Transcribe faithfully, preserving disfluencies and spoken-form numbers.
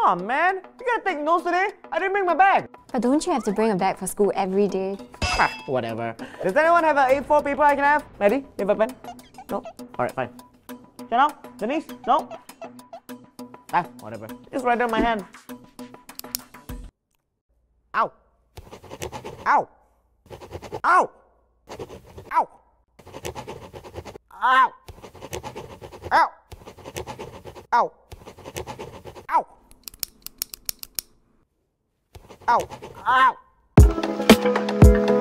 on, man. You gotta take notes today. I didn't bring my bag. But don't you have to bring a bag for school every day? Ah, whatever. Does anyone have an A four paper I can have? Maddie, you have a pen? No? Alright, fine. Chanel? Denise? No? Ah, whatever. Just write down my hand. Ow! Ow! Ow! Ow! Ow! Ow! Ow! Ow! Ow! Ow!